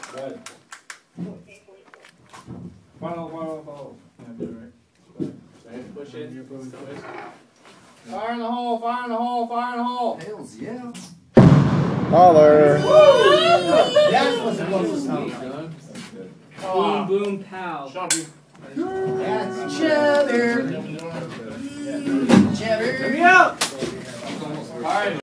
Good. Follow. Yeah, do it right. Push it. Fire in the hole, fire in the hole, fire in the hole. Tails, yeah. Holler. That's what's supposed to sound. Boom, boom, pow. That's cheddar. Cheddar. Let me out! Alright.